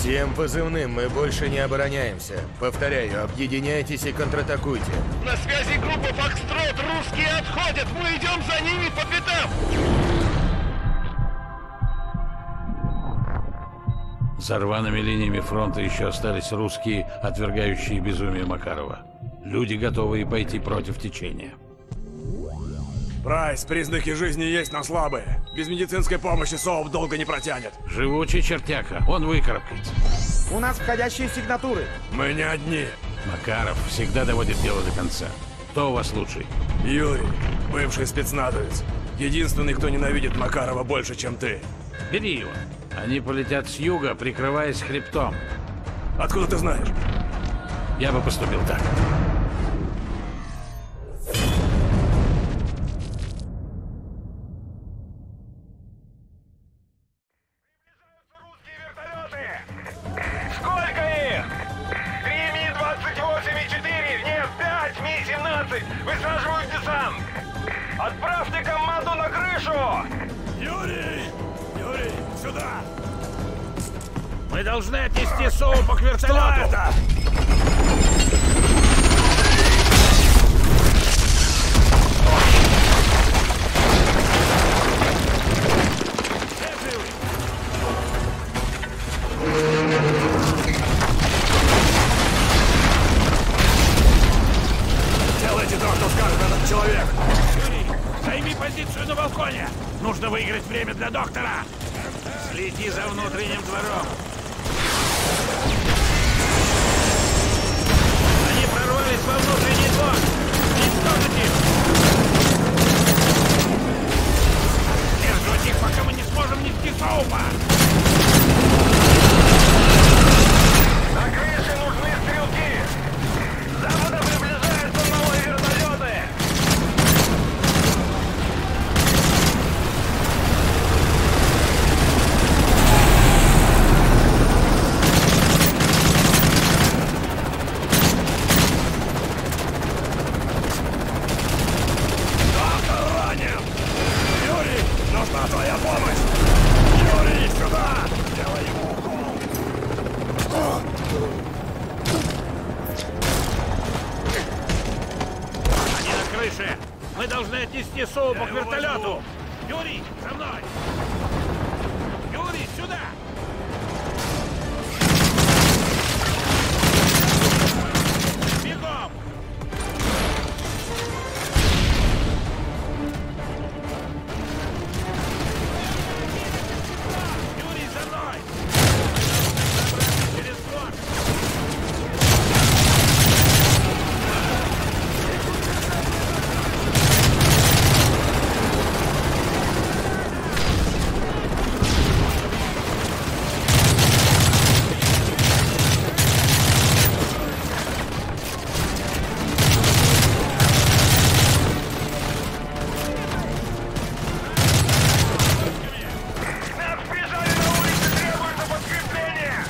Всем позывным, мы больше не обороняемся. Повторяю, объединяйтесь и контратакуйте. На связи группа «Фокстрот», русские отходят, мы идем за ними по пятам! За рваными линиями фронта еще остались русские, отвергающие безумие Макарова. Люди, готовые пойти против течения. Прайс, признаки жизни есть, но слабые. Без медицинской помощи СОУП долго не протянет. Живучий чертяка, он выкарабкается. У нас входящие сигнатуры. Мы не одни. Макаров всегда доводит дело до конца. Кто у вас лучший? Юрий, бывший спецназовец. Единственный, кто ненавидит Макарова больше, чем ты. Бери его. Они полетят с юга, прикрываясь хребтом. Откуда ты знаешь? Я бы поступил так. Сколько их? 3 Ми-28 и 4, нет, 5 Ми-17, высаживают десант! Отправьте команду на крышу! Юрий! Юрий, сюда! Мы должны отнести СОУПа к вертолету! Что это? Делайте то, что скажет этот человек! Юрий, займи позицию на балконе! Нужно выиграть время для доктора! Следи за внутренним двором! Они прорвались во внутренний двор! Уничтожить их! Держать их, пока мы не сможем нести СОУПа! На крыше нужны стрелки! С запада приближаются новые вертолеты! Доктор ранен! Юрий, нужна твоя помощь! Юрий, сюда! Делай ему укол! Они на крыше! Мы должны отнести СОУПа к вертолету! Юрий, за мной! Юрий, сюда! Бегом! Юрий, за мной! Через двор! Нас сбежали на улице, требуется подкрепление!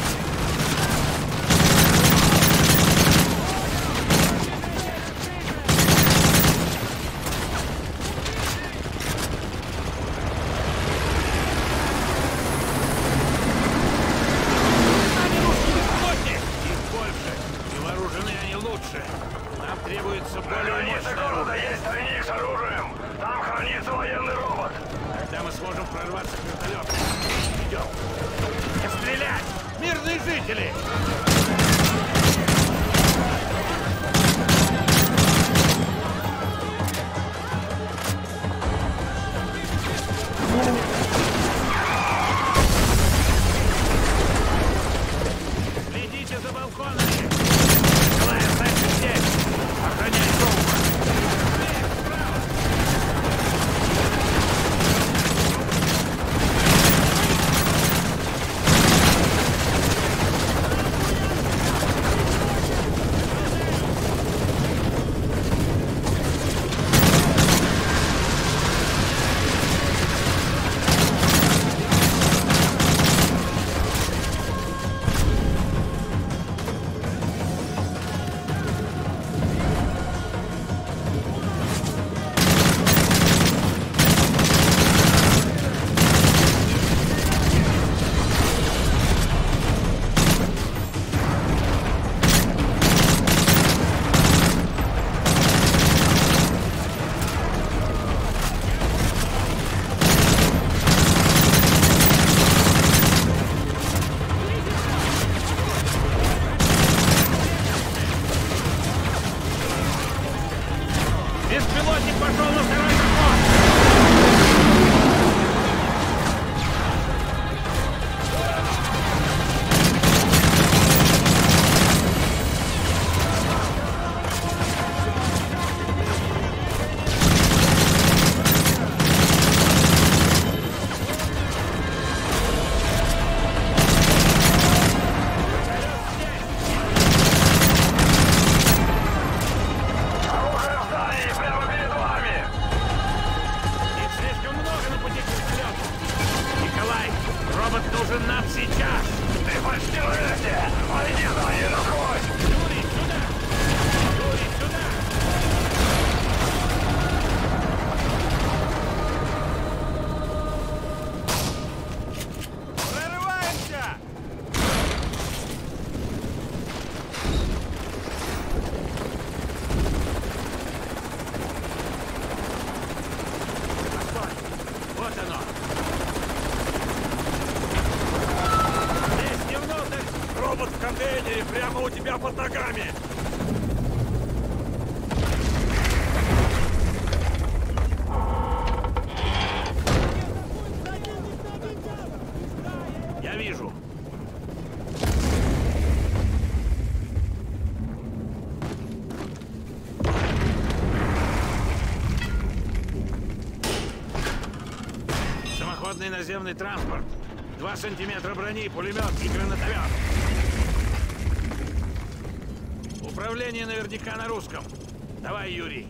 Их больше, и вооружены они лучше. Нам требуется На более границе мощное города оружие. есть тайник с оружием! Там хранится военный робот! Тогда мы сможем прорваться к вертолету. Идем. Не стрелять! Мирные жители! Следите за балконами! Николай, останься здесь! Охраняй СОУПа! Слева, справа! нам сейчас! Ты почти на месте! Пойди за ней насквозь! Юрий, сюда! Юрий, сюда! Прорываемся! Вот оно! Здесь не внутрь! Робот в контейнере прямо у тебя под ногами! Я вижу! Самоходный наземный транспорт. 2 сантиметра брони, пулемет и гранатомет. Управление наверняка на русском. Давай, Юрий.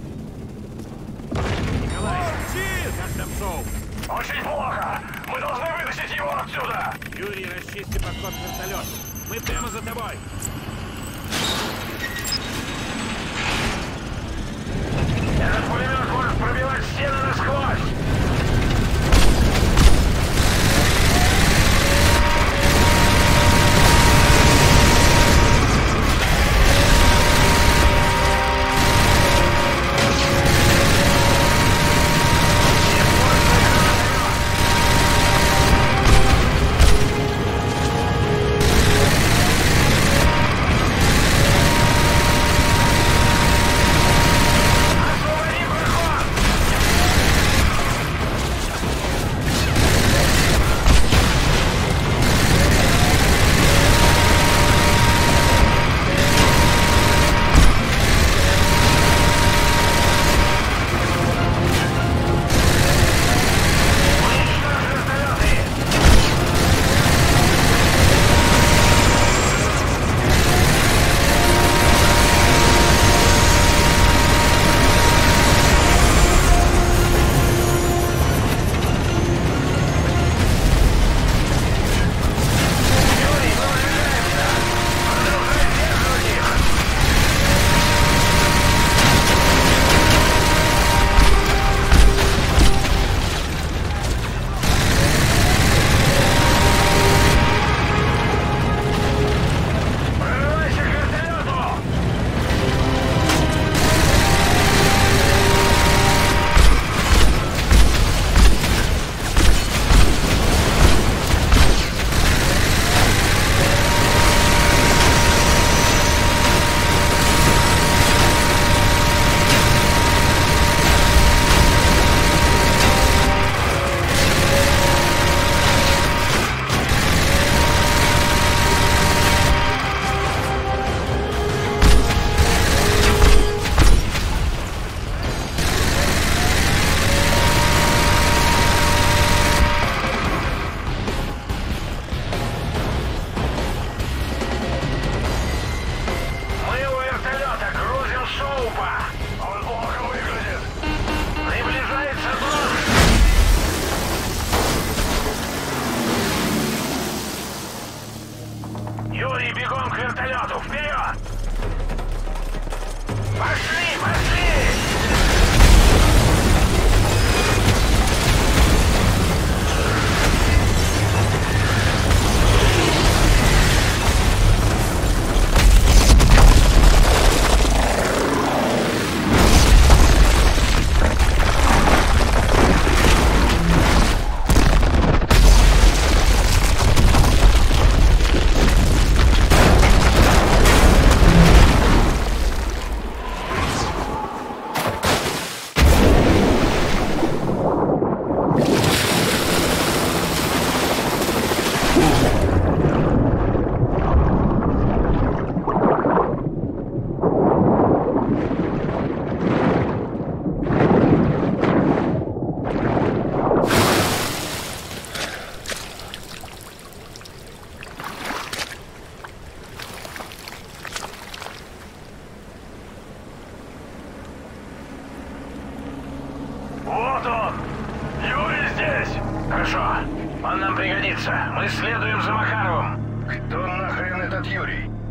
Николай, как там Соу? Очень плохо! Мы должны вытащить его отсюда! Юрий, расчисти подход к вертолету. Мы прямо за тобой. Этот пулемет может пробивать стены насквозь! Вот он! Юрий здесь! Хорошо. Он нам пригодится. Мы следуем за Макаровым. Кто нахрен этот Юрий?